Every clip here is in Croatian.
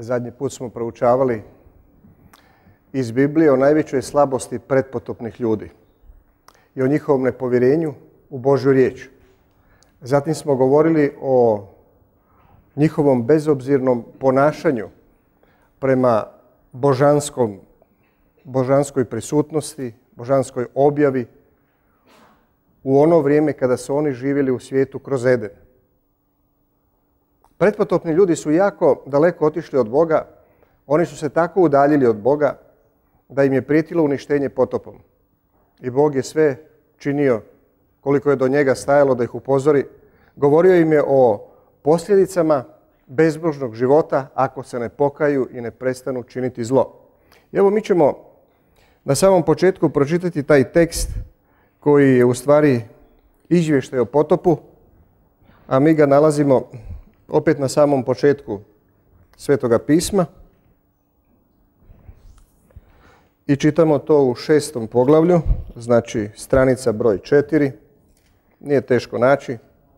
Zadnji put smo proučavali iz Biblije o najvećoj slabosti pretpotopnih ljudi i o njihovom nepovjerenju u Božju riječ. Zatim smo govorili o njihovom bezobzirnom ponašanju prema božanskoj prisutnosti, božanskoj objavi u ono vrijeme kada su oni živjeli u svijetu kroz Eden. Pretpotopni ljudi su jako daleko otišli od Boga. Oni su se tako udaljili od Boga da im je prijetilo uništenje potopom. I Bog je sve činio koliko je do njega stajalo da ih upozori. Govorio im je o posljedicama bezbožnog života ako se ne pokaju i ne prestanu činiti zlo. I evo mi ćemo na samom početku pročitati taj tekst koji je u stvari izvještaj o potopu, a mi ga nalazimo opet na samom početku Svetoga pisma i čitamo to u 6. poglavlju, znači stranica broj 4, nije teško naći.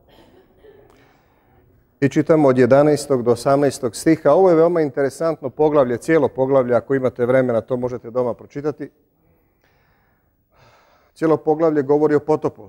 I čitamo od 11. do 18. stiha. Ovo je veoma interesantno poglavlje, cijelo poglavlje, ako imate vremena to možete doma pročitati. Cijelo poglavlje govori o potopu.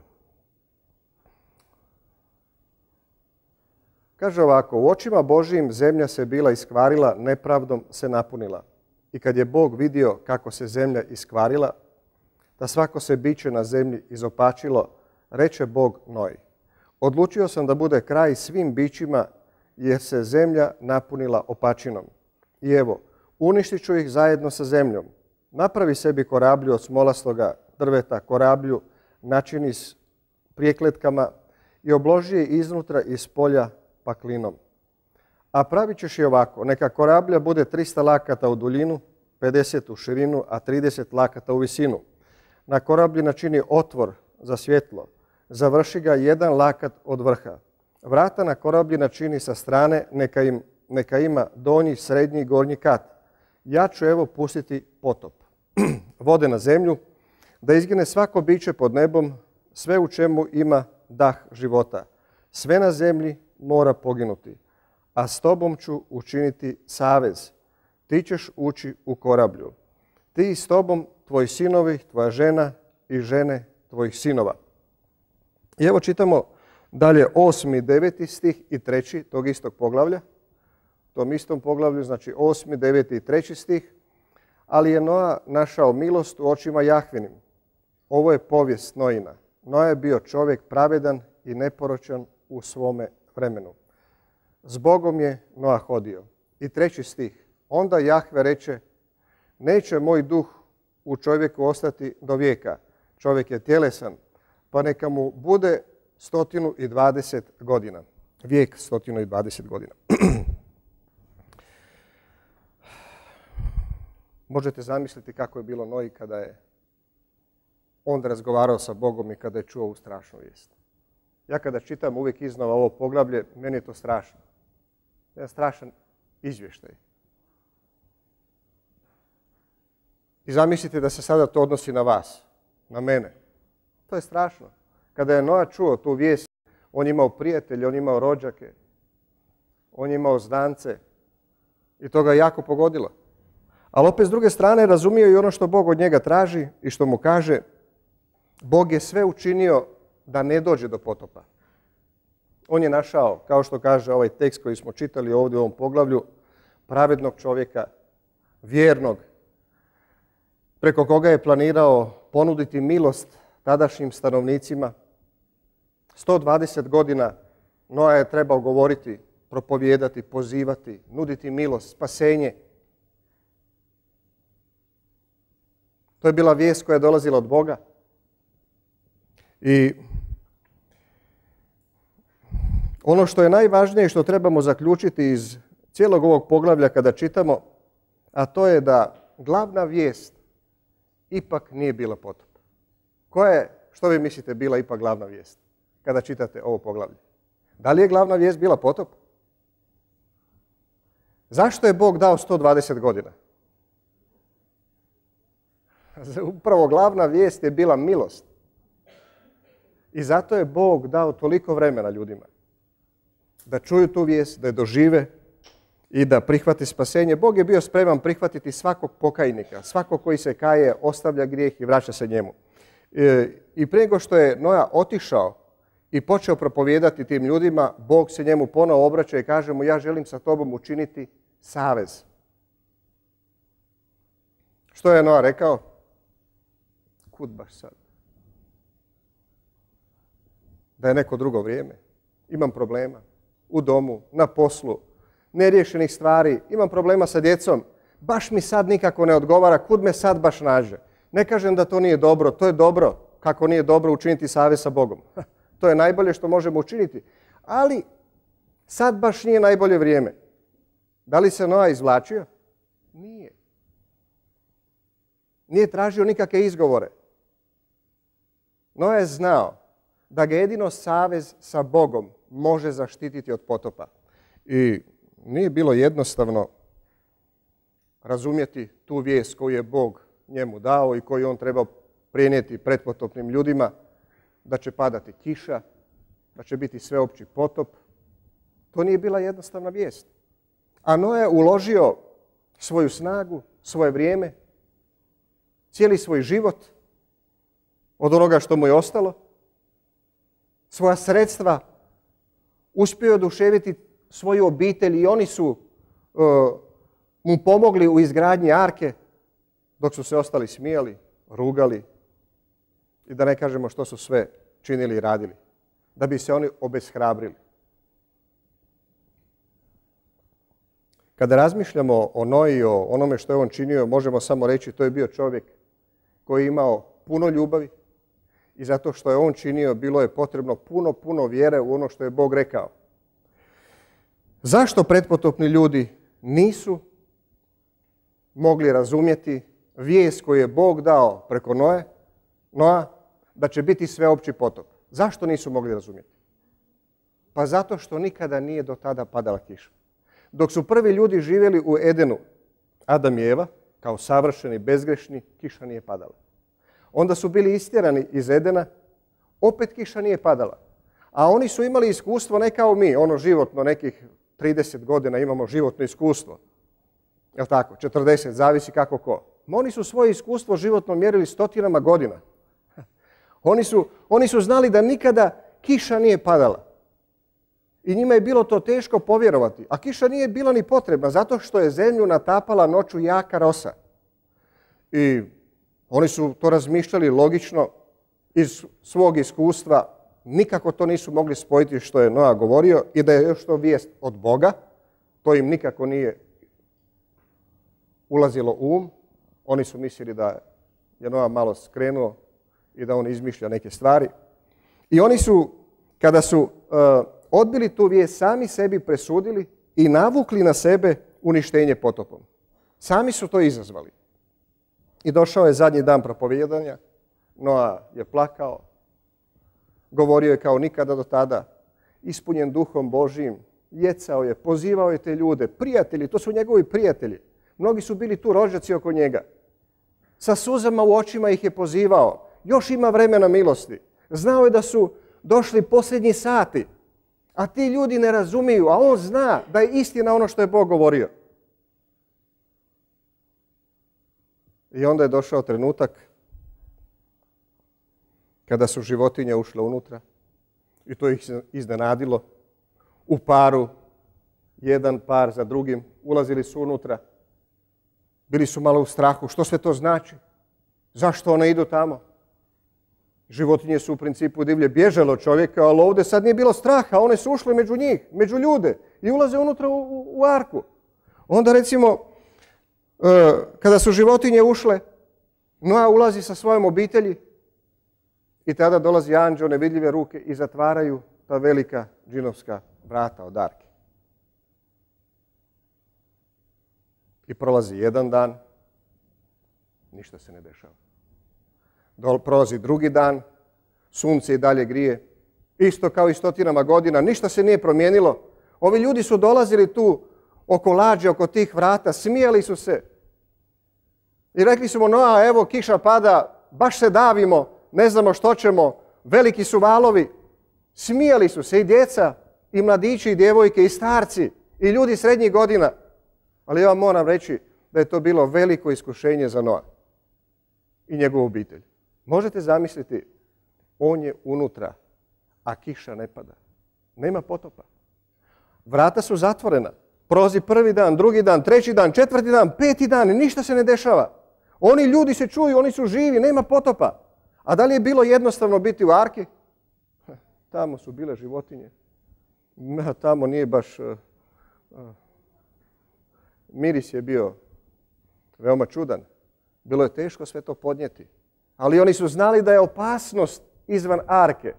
Kaže ovako, u očima Božijim zemlja se bila iskvarila, nepravdom se napunila. I kad je Bog vidio kako se zemlja iskvarila, da svako se biće na zemlji izopačilo, reče Bog Noji. Odlučio sam da bude kraj svim bićima jer se zemlja napunila opačinom. I evo, uništit ću ih zajedno sa zemljom. Napravi sebi korablju od smolastoga drveta, korablju načini s prijekletkama i obloži je iznutra i s polja paklinom. A pravit ćeš i ovako, neka korablja bude 300 lakata u duljinu, 50 u širinu, a 30 lakata u visinu. Na korablji načini otvor za svjetlo, završi ga 1 lakat od vrha. Vrata na korablji načini sa strane, neka ima donji, srednji i gornji kat. Ja ću evo pustiti potop. Vode na zemlju, da izgine svako biće pod nebom, sve u čemu ima dah života. Sve na zemlji mora poginuti, a s tobom ću učiniti savez. Ti ćeš ući u korablju. Ti i s tobom, tvoji sinovi, tvoja žena i žene tvojih sinova. I evo čitamo dalje 8. i 9. stih i 3. tog istog poglavlja. Tom istom poglavlju, znači 8., 9. i 3. stih. Ali je Noa našao milost u očima Jahvinim. Ovo je povijest Noina. Noa je bio čovjek pravedan i neporočan u svome vremenu. S Bogom je Noa hodio. I 3. stih. Onda Jahve reče, neće moj duh u čovjeku ostati do vijeka. Čovjek je tjelesan, pa neka mu bude 120 godina. Vijek 120 godina. Možete zamisliti kako je bilo Noji kada je on razgovarao sa Bogom i kada je čuo ovu strašnu vijest. Ja kada čitam uvijek iznova ovo poglavlje, meni je to strašno. Jedan strašan izvještaj. I zamislite da se sada to odnosi na vas, na mene. To je strašno. Kada je Noa čuo tu vijest, on je imao prijatelje, on je imao rođake, on je imao znance i to ga je jako pogodilo. Ali opet s druge strane razumio i ono što Bog od njega traži i što mu kaže, Bog je sve učinio da ne dođe do potopa. On je našao, kao što kaže ovaj tekst koji smo čitali ovdje u ovom poglavlju, pravednog čovjeka, vjernog, preko koga je planirao ponuditi milost tadašnjim stanovnicima. 120 godina Noa je trebao govoriti, propovijedati, pozivati, nuditi milost, spasenje. To je bila vijest koja je dolazila od Boga. I ono što je najvažnije što trebamo zaključiti iz cijelog ovog poglavlja kada čitamo, a to je da glavna vijest ipak nije bila potop. Koja je, što vi mislite, bila ipak glavna vijest kada čitate ovo poglavlje? Da li je glavna vijest bila potop? Zašto je Bog dao 120 godina? Upravo glavna vijest je bila milost. I zato je Bog dao toliko vremena ljudima da čuju tu vijest, da je dožive i da prihvati spasenje, Bog je bio spreman prihvatiti svakog pokajnika, svakog koji se kaje, ostavlja grijeh i vraća se njemu. I prije nego što je Noa otišao i počeo propovijedati tim ljudima, Bog se njemu ponovo obraća i kaže mu, ja želim sa tobom učiniti savez. Što je Noa rekao? Kud baš sad? Da je neko drugo vrijeme. Imam problema u domu, na poslu, neriješenih stvari, imam problema sa djecom. Baš mi sad nikako ne odgovara, kud me sad baš nađe. Ne kažem da to nije dobro, to je dobro. Kako nije dobro učiniti savez sa Bogom. To je najbolje što možemo učiniti. Ali sad baš nije najbolje vrijeme. Da li se Noa izvlačio? Nije. Nije tražio nikakve izgovore. Noa je znao da ga jedino savez sa Bogom može zaštititi od potopa. I nije bilo jednostavno razumjeti tu vijest koju je Bog njemu dao i koju on trebao prenijeti pretpotopnim ljudima, da će padati kiša, da će biti sveopći potop. To nije bila jednostavna vijest. A Noa je uložio svoju snagu, svoje vrijeme, cijeli svoj život od onoga što mu je ostalo, svoja sredstva, uspio je oduševiti svoju obitelj i oni su mu pomogli u izgradnji arke, dok su se ostali smijali, rugali i da ne kažemo što su sve činili i radili, da bi se oni obeshrabrili. Kada razmišljamo o Noji, o onome što je on činio, možemo samo reći to je bio čovjek koji je imao puno ljubavi i zato što je on činio bilo je potrebno puno vjere u ono što je Bog rekao. Zašto pretpotopni ljudi nisu mogli razumjeti vijest koju je Bog dao preko Noa da će biti sveopći potop? Zašto nisu mogli razumjeti? Pa zato što nikada nije do tada padala kiša. Dok su prvi ljudi živjeli u Edenu, Adam i Eva, kao savršeni, bezgrešni, kiša nije padala. Onda su bili istjerani iz Edena, opet kiša nije padala. A oni su imali iskustvo ne kao mi, ono životno, nekih 30 godina imamo životno iskustvo. Jel' tako? 40, zavisi kako ko. Oni su svoje iskustvo životno mjerili stotinama godina. Oni su znali da nikada kiša nije padala. I njima je bilo to teško povjerovati. A kiša nije bila ni potrebna, zato što je zemlju natapala noću jaka rosa. I oni su to razmišljali logično iz svog iskustva. Nikako to nisu mogli spojiti što je Noa govorio i da je još to vijest od Boga. To im nikako nije ulazilo u um. Oni su mislili da je Noa malo skrenuo i da on izmišlja neke stvari. I oni su, kada su odbili tu vijest, sami sebi presudili i navukli na sebe uništenje potopom. Sami su to izazvali. I došao je zadnji dan propovijedanja. Noa je plakao. Govorio je kao nikada do tada. Ispunjen duhom Božijim. Jecao je, pozivao je te ljude. Prijatelji, to su njegovi prijatelji. Mnogi su bili tu rođaci oko njega. Sa suzama u očima ih je pozivao. Još ima vremena milosti. Znao je da su došli posljednji sati. A ti ljudi ne razumiju, a on zna da je istina ono što je Bog govorio. I onda je došao trenutak kada su životinje ušle unutra i to ih iznenadilo. U paru, jedan par za drugim, ulazili su unutra. Bili su malo u strahu. Što sve to znači? Zašto one idu tamo? Životinje su u principu divlje bježale od čovjeka, ali ovdje sad nije bilo straha. One su ušle među njih, među ljude i ulaze unutra u arku. Onda recimo, kada su životinje ušle, Noa ulazi sa svojom obitelji i tada dolazi anđeo nevidljive ruke i zatvaraju ta velika džinovska vrata od arke. I prolazi jedan dan, ništa se ne dešava. Prolazi drugi dan, sunce i dalje grije, isto kao i stotinama godina, ništa se nije promijenilo. Ovi ljudi su dolazili tu oko lađe, oko tih vrata, smijali su se. I rekli su mu, Noa, evo kiša pada, baš se davimo, ne znamo što ćemo, veliki su valovi. Smijali su se i djeca, i mladići, i djevojke, i starci. i ljudi srednjih godina. Ali ja vam moram reći da je to bilo veliko iskušenje za Noa i njegovu obitelj. Možete zamisliti, on je unutra, a kiša ne pada. Nema potopa. Vrata su zatvorena. Prolazi prvi dan, drugi dan, treći dan, četvrti dan, peti dan i ništa se ne dešava. Oni ljudi se čuju, oni su živi, nema potopa. A da li je bilo jednostavno biti u arki? Tamo su bile životinje. Tamo nije baš... Miris je bio veoma čudan. Bilo je teško sve to podnijeti. Ali oni su znali da je opasnost izvan arke.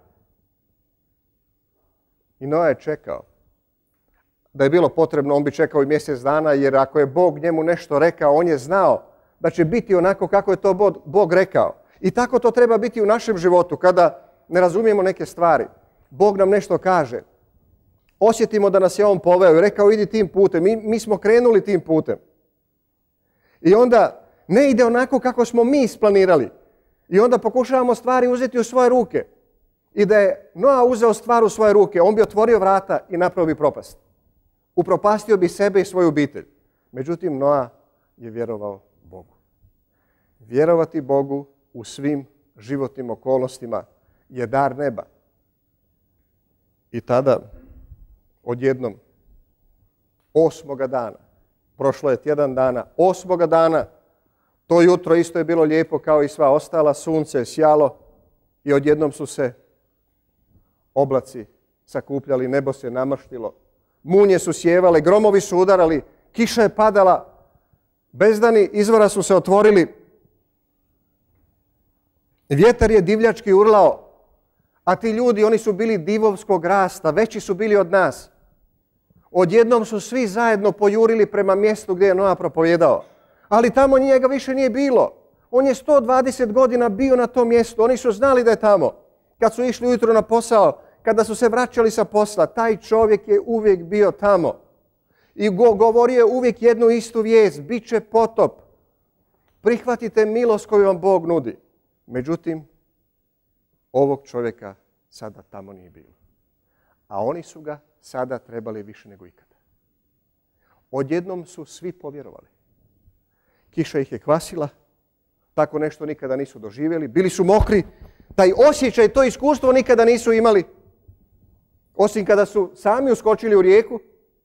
I Noa je čekao. Da je bilo potrebno, on bi čekao i mjesec dana, jer ako je Bog njemu nešto rekao, on je znao da će biti onako kako je to Bog rekao. I tako to treba biti u našem životu, kada ne razumijemo neke stvari. Bog nam nešto kaže. Osjetimo da nas je on poveo i rekao idi tim putem. Mi smo krenuli tim putem. I onda ne ide onako kako smo mi isplanirali. I onda pokušavamo stvari uzeti u svoje ruke. I da je Noa uzeo stvar u svoje ruke, on bi otvorio vrata i napravio bi propast. Upropastio bi sebe i svoju obitelj. Međutim, Noa je vjerovao Bogu. Vjerovati Bogu u svim životnim okolnostima je dar neba. I tada, odjednom, 8. dana, prošlo je tjedan dana, 8. dana, to jutro isto je bilo lijepo kao i sva ostala, sunce je sjalo i odjednom su se oblaci sakupljali, nebo se namrštilo, munje su sjevale, gromovi su udarali, kiša je padala, bezdani izvora su se otvorili, vjetar je divljački urlao, a ti ljudi, oni su bili divovskog rasta, veći su bili od nas. Odjednom su svi zajedno pojurili prema mjestu gdje je Noa propovijedao. Ali tamo njega više nije bilo. On je 120 godina bio na tom mjestu. Oni su znali da je tamo. Kad su išli ujutro na posao, kada su se vraćali sa posla, taj čovjek je uvijek bio tamo. I govorio je uvijek jednu istu vijest. Biće potop. Prihvatite milost koju vam Bog nudi. Međutim, ovog čovjeka sada tamo nije bilo. A oni su ga sada trebali više nego ikada. Odjednom su svi povjerovali. Kiša ih je kvasila, tako nešto nikada nisu doživjeli, bili su mokri, taj osjećaj, to iskustvo nikada nisu imali, osim kada su sami uskočili u rijeku.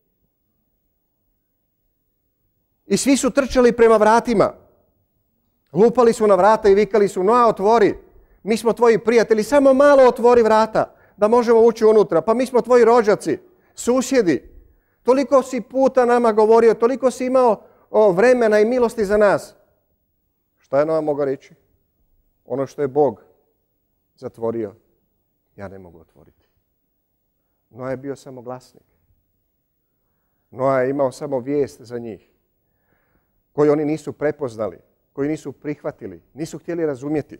I svi su trčali prema vratima, lupali su na vrata i vikali su Noa, otvori, mi smo tvoji prijatelji, samo malo otvori vrata da možemo ući unutra, pa mi smo tvoji rođaci, susjedi. Toliko si puta nama govorio, toliko si imao vremena i milosti za nas. Šta je Noa mogao reći? Ono što je Bog zatvorio, ja ne mogu otvoriti. Noa je bio samo glasnik. Noa je imao samo vijest za njih, koju oni nisu prepoznali, koju nisu prihvatili, nisu htjeli razumjeti.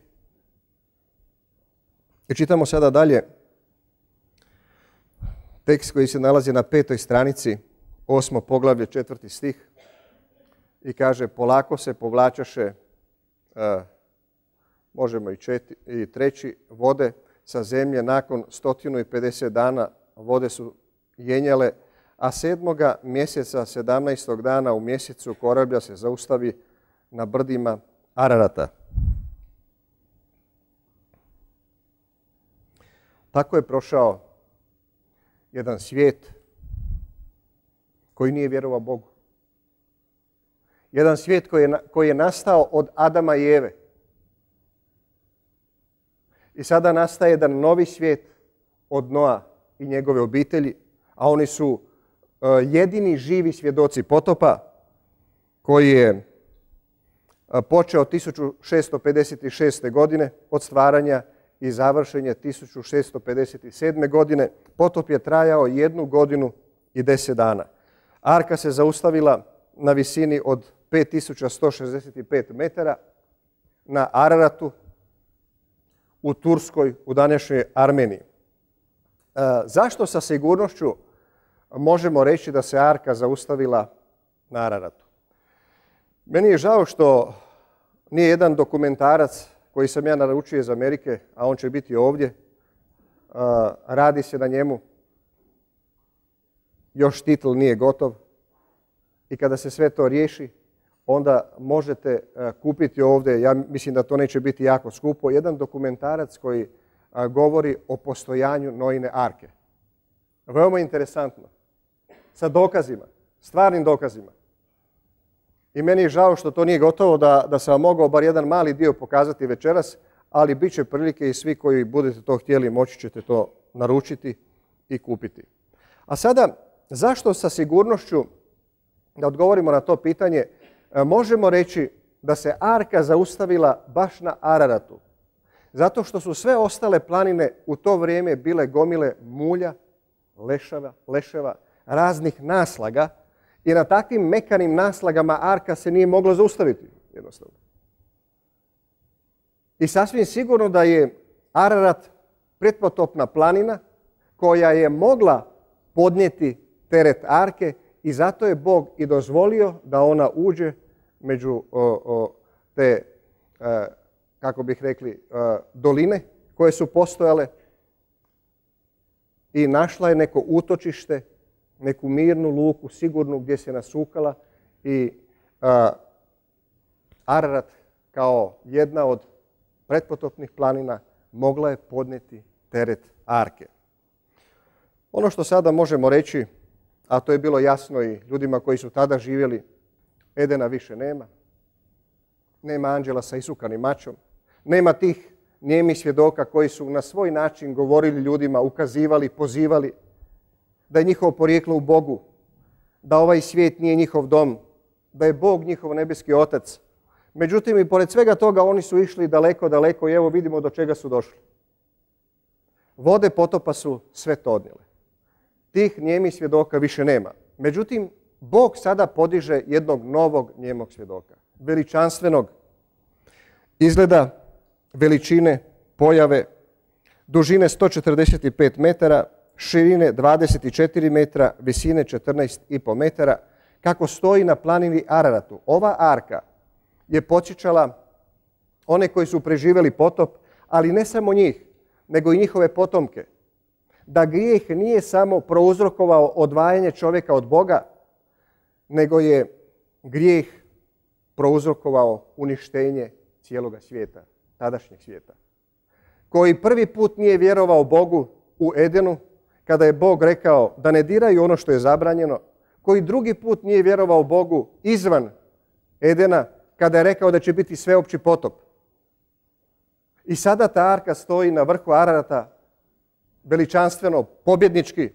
I čitamo sada dalje tekst koji se nalazi na 5. stranici, 8. poglavlje, 4. stih. I kaže, polako se povlačaše, možemo i 3. vode sa zemlje. Nakon 150 dana vode su jenjale, a 7. mjeseca 17. dana u mjesecu korablja se zaustavi na brdima Ararata. Tako je prošao jedan svijet koji nije vjerovao Bogu. Jedan svijet koji je nastao od Adama i Eve. I sada nastaje jedan novi svijet od Noa i njegove obitelji, a oni su jedini živi svjedoci potopa koji je počeo 1656. godine od stvaranja i završen je 1657. godine. Potop je trajao 1 godinu i 10 dana. Arka se zaustavila na visini od 5165 metara na Araratu u Turskoj, u današnjoj Armeniji. Zašto sa sigurnošću možemo reći da se Arka zaustavila na Araratu? Meni je žao što nije jedan dokumentarac koji sam ja naručio iz Amerike, a on će biti ovdje, radi se na njemu. još titl nije gotov i kada se sve to riješi, onda možete kupiti ovdje, ja mislim da to neće biti jako skupo, jedan dokumentarac koji govori o postojanju Noine arke. Veoma interesantno. Sa dokazima, stvarnim dokazima. I meni je žao što to nije gotovo, da sam vam mogao bar jedan mali dio pokazati večeras, ali bit će prilike i svi koji budete to htjeli moći ćete to naručiti i kupiti. A sada, zašto sa sigurnošću, da odgovorimo na to pitanje, možemo reći da se arka zaustavila baš na Araratu? Zato što su sve ostale planine u to vrijeme bile gomile mulja, leševa, raznih naslaga i na takvim mekanim naslagama arka se nije mogla zaustaviti jednostavno. I sasvim sigurno da je Ararat pretpotopna planina koja je mogla podnijeti teret arke i zato je Bog i dozvolio da ona uđe među te, kako bih rekli, doline koje su postojale i našla je neko utočište, neku mirnu luku, sigurnu gdje se nasukala i Ararat kao jedna od pretpotopnih planina mogla je podnijeti teret arke. Ono što sada možemo reći, a to je bilo jasno i ljudima koji su tada živjeli, Edena više nema. Nema anđela sa isukanim mačom. Nema tih nijemih svjedoka koji su na svoj način govorili ljudima, ukazivali, pozivali da je njihovo porijeklo u Bogu, da ovaj svijet nije njihov dom, da je Bog njihov nebeski otac. Međutim, i pored svega toga oni su išli daleko, daleko i evo vidimo do čega su došli. Vode potopa su sve to odnijele. Tih nijemih svjedoka više nema. Međutim, Bog sada podiže jednog novog nijemog svjedoka. Veličanstvenog izgleda, veličine, pojave, dužine 145 metara, širine 24 metra, visine 14,5 metara, kako stoji na planini Araratu. Ova arka je podsjećala one koji su preživjeli potop, ali ne samo njih, nego i njihove potomke. Da grijeh nije samo prouzrokovao odvajanje čovjeka od Boga, nego je grijeh prouzrokovao uništenje cijeloga svijeta, tadašnjeg svijeta. Koji prvi put nije vjerovao Bogu u Edenu, kada je Bog rekao da ne diraju ono što je zabranjeno, koji drugi put nije vjerovao Bogu izvan Edena, kada je rekao da će biti sveopći potop. I sada ta arka stoji na vrhu Ararata, veličanstveno, pobjednički,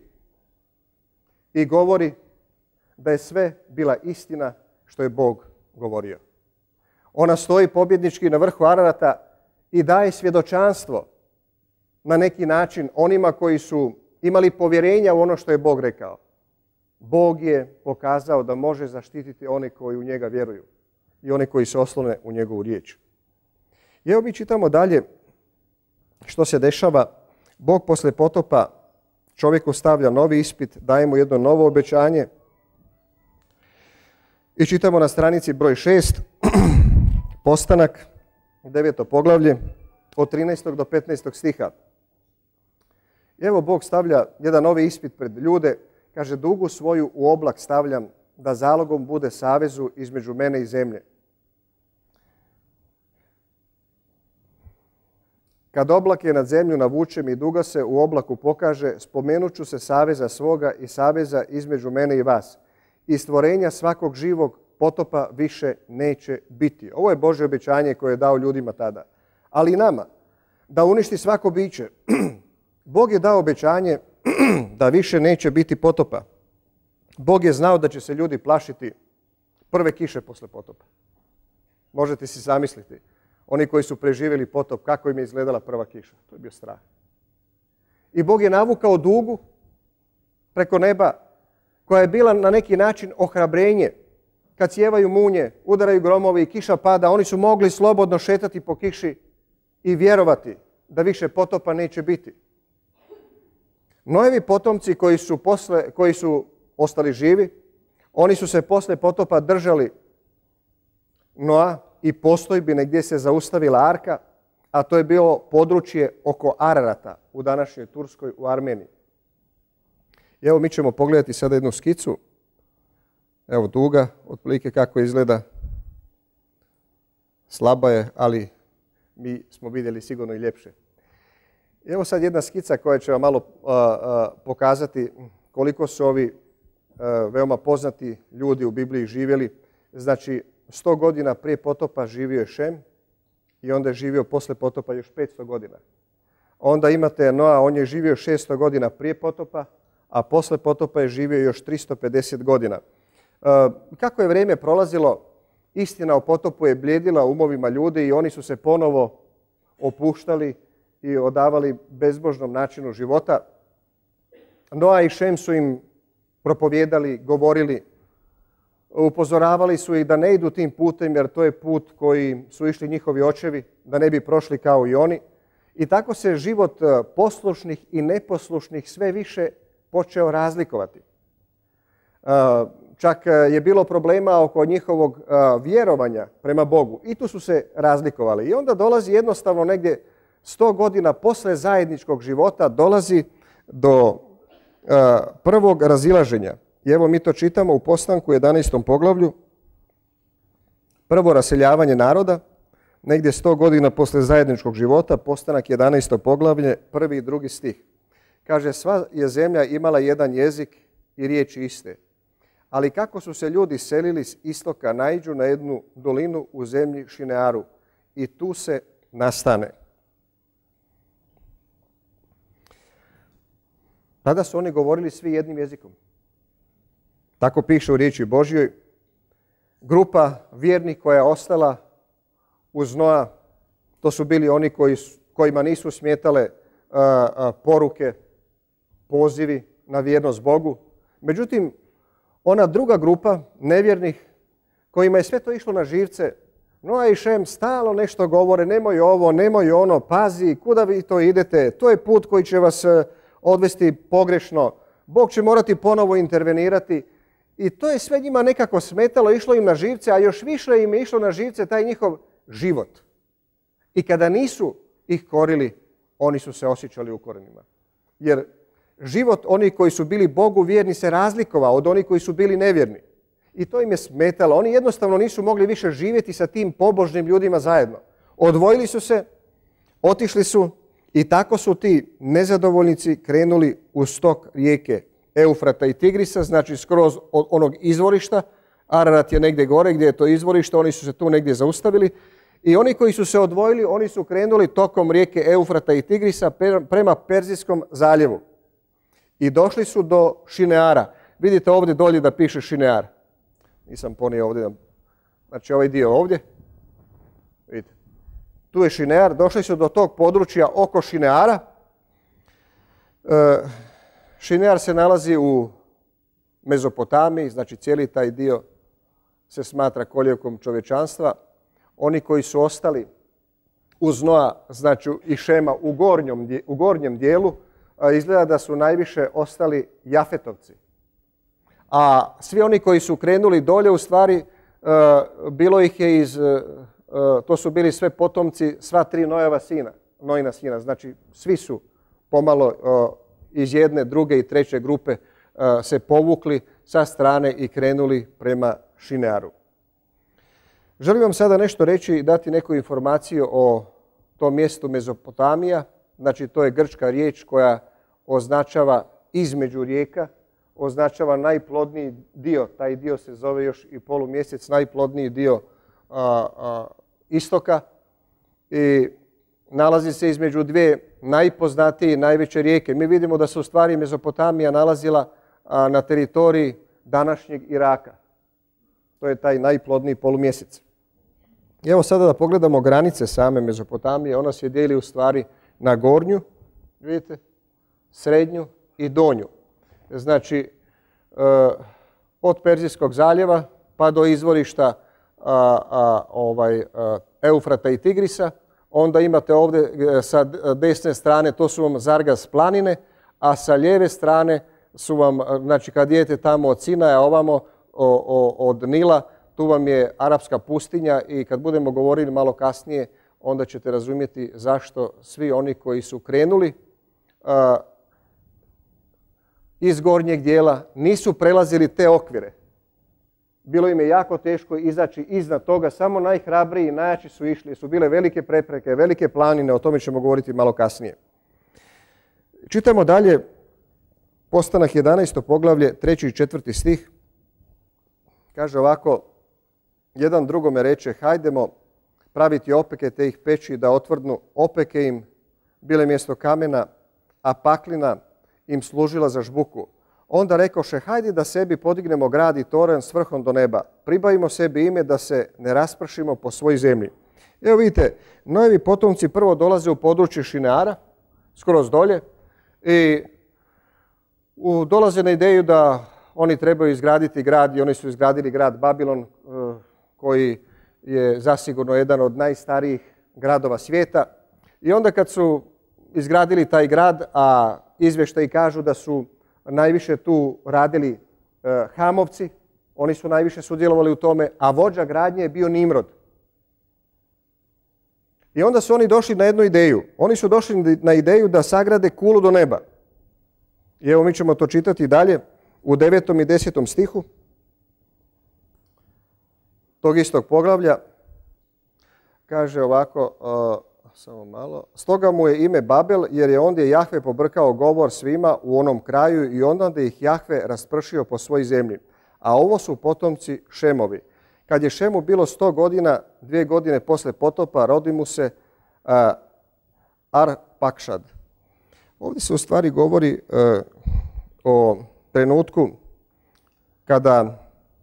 i govori da je sve bila istina što je Bog govorio. Ona stoji pobjednički na vrhu Ararata i daje svjedočanstvo na neki način onima koji su imali povjerenja u ono što je Bog rekao. Bog je pokazao da može zaštititi one koji u njega vjeruju i one koji se oslone u njegovu riječ. I evo mi čitamo dalje što se dešava. Bog posle potopa čovjeku stavlja novi ispit, daje mu jedno novo obećanje. I čitamo na stranici broj 6, Postanak, 9. poglavlje, od 13. do 15. stiha. I evo Bog stavlja jedan novi ispit pred ljude. Kaže, dugu svoju u oblak stavljam, da zalogom bude savezu između mene i zemlje. Kad oblak je nad zemlju navučem i duga se u oblaku pokaže, spomenut ću se saveza svoga i saveza između mene i vas. I stvorenja svakog živog potopa više neće biti. Ovo je Božje obećanje koje je dao ljudima tada. Ali i nama, da uništi svako biće. Bog je dao obećanje da više neće biti potopa. Bog je znao da će se ljudi plašiti prve kiše posle potopa. Možete si zamisliti. Oni koji su preživjeli potop, kako im je izgledala prva kiša. To je bio strah. I Bog je navukao dugu preko neba, koja je bila na neki način ohrabrenje. Kad sjevaju munje, udaraju gromovi i kiša pada, oni su mogli slobodno šetati po kiši i vjerovati da više potopa neće biti. Noevi potomci koji su ostali živi, oni su se posle potopa držali Noa i postojbine gdje se zaustavila arka, a to je bilo područje oko Ararata u današnjoj Turskoj, u Armeniji. I evo mi ćemo pogledati sada jednu skicu. Evo duga, otprilike kako izgleda. Slaba je, ali mi smo vidjeli sigurno i ljepše. Evo sad jedna skica koja će vam malo pokazati koliko su ovi veoma poznati ljudi u Bibliji živjeli. Znači, 100 godina prije potopa živio je Šem i onda je živio posle potopa još 500 godina. Onda imate Noa, on je živio 600 godina prije potopa, a posle potopa je živio još 350 godina. Kako je vrijeme prolazilo, istina o potopu je bljedila u umovima ljudi i oni su se ponovo opuštali i odavali bezbožnom načinu života. Noa i Šem su im propovijedali, govorili, upozoravali su ih da ne idu tim putem jer to je put koji su išli njihovi očevi, da ne bi prošli kao i oni. I tako se život poslušnih i neposlušnih sve više počeo razlikovati. Čak je bilo problema oko njihovog vjerovanja prema Bogu. I tu su se razlikovali. I onda dolazi jednostavno negdje 100 godina posle zajedničkog života dolazi do prvog razilaženja. I evo mi to čitamo u Postanku 11. poglavlju. Prvo raseljavanje naroda, negdje 100 godina posle zajedničkog života, Postanak 11. poglavlje, 1. i 2. stih. Kaže, sva je zemlja imala jedan jezik i riječi iste. Ali kako su se ljudi selili s istoka, naiđu na jednu dolinu u zemlji Šinearu i tu se nastane. Tada su oni govorili svi jednim jezikom. Tako piše u riječi Božjoj. Grupa vjernih koja je ostala uz Noa, to su bili oni kojima nisu smetale poruke, pozivi na vjernost Bogu. Međutim, ona druga grupa nevjernih kojima je sve to išlo na živce, Noa i Šem stalno nešto govore, nemoj ovo, nemoj ono, pazi, kuda vi to idete, to je put koji će vas odvesti pogrešno, Bog će morati ponovo intervenirati. I to je sve njima nekako smetalo, išlo im na živce, a još više im je išlo na živce taj njihov život. I kada nisu ih korili, oni su se osjećali ukorenima. Jer život onih koji su bili Bogu vjerni se razlikovao od onih koji su bili nevjerni. I to im je smetalo. Oni jednostavno nisu mogli više živjeti sa tim pobožnim ljudima zajedno. Odvojili su se, otišli su i tako su ti nezadovoljnici krenuli u stok rijeke Eufrata i Tigrisa, znači skroz od onog izvorišta. Ararat je negdje gore gdje je to izvorište, oni su se tu negdje zaustavili. I oni koji su se odvojili, oni su krenuli tokom rijeke Eufrata i Tigrisa prema Perzijskom zaljevu. I došli su do Šineara. Vidite ovdje dolje da piše Šinear. Nisam ponio ovdje. Znači ovaj dio ovdje. Vidite. Tu je Šinear. Došli su do tog područja oko Šineara. Šinear se nalazi u Mezopotamiji, znači cijeli taj dio se smatra kolijevkom čovječanstva. Oni koji su ostali uz Noa, znači i Šema u gornjem dijelu, izgleda da su najviše ostali Jafetovci. A svi oni koji su krenuli dolje, u stvari, bilo ih je to su bili sve potomci, sva tri Noina sina. Znači, svi su pomalo iz jedne, druge i treće grupe se povukli sa strane i krenuli prema Šinearu. Želim vam sada nešto reći i dati neku informaciju o tom mjestu Mezopotamija. Znači, to je grčka riječ koja označava između rijeka, označava najplodniji dio. Taj dio se zove još i polumjesec, najplodniji dio istoka. I nalazi se između dvije najpoznatije i najveće rijeke. Mi vidimo da se u stvari Mezopotamija nalazila na teritoriji današnjeg Iraka. To je taj najplodniji polumjesec. I evo sada da pogledamo granice same Mezopotamije. Ona se dijeli u stvari na gornju, vidite, srednju i donju. Znači, od Perzijskog zaljeva pa do izvorišta Eufrata i Tigrisa. Onda imate ovdje sa desne strane, to su vam Zargas planine, a sa lijeve strane su vam, znači kad idete tamo od Sinaja ovamo, od Nila, tu vam je Arapska pustinja i kad budemo govorili malo kasnije, onda ćete razumjeti zašto svi oni koji su krenuli iz gornjeg dijela, nisu prelazili te okvire. Bilo im je jako teško izaći iznad toga, samo najhrabriji i najjači su išli, su bile velike prepreke, velike planine, o tome ćemo govoriti malo kasnije. Čitamo dalje, Postanak 11. poglavlje, 3. i 4. stih. Kaže ovako, jedan drugome reče, hajdemo praviti opeke te ih peći da otvrdnu. Opeke im bile mjesto kamena, a paklina im služila za žbuku. Onda rekoše, hajde da sebi podignemo grad i toranj s vrhom do neba. Pribavimo sebi ime da se ne raspršimo po svoj zemlji. Evo vidite, Noevi potomci prvo dolaze u područje Šineara, skroz dolje, i dolaze na ideju da oni trebaju izgraditi grad i oni su izgradili grad Babilon, koji je zasigurno jedan od najstarijih gradova svijeta. I onda kad su izgradili taj grad, a izvještaji kažu da su najviše tu radili Hamovci, oni su najviše sudjelovali u tome, a vođa gradnje je bio Nimrod. I onda su oni došli na jednu ideju. Oni su došli na ideju da sagrade kulu do neba. I evo mi ćemo to čitati dalje u 9. i 10. stihu tog istog poglavlja. Kaže ovako, samo malo. Stoga mu je ime Babel, jer je ondje Jahve pobrkao govor svima u onom kraju i onda ih Jahve raspršio po svoj zemlji. A ovo su potomci Šemovi. Kad je Šemu bilo 100 godina, 2 godine posle potopa, rodi mu se Arpakšad. Ovdje se u stvari govori o trenutku kada